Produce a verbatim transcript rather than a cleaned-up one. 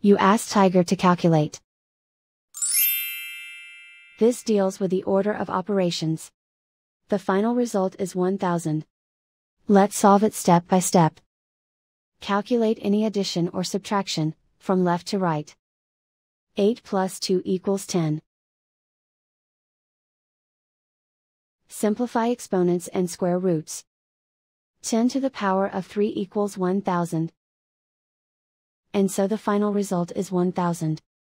You ask Tiger to calculate. This deals with the order of operations. The final result is one thousand. Let's solve it step by step. Calculate any addition or subtraction, from left to right. eight plus two equals ten. Simplify exponents and square roots. ten to the power of three equals one thousand. And so the final result is one thousand.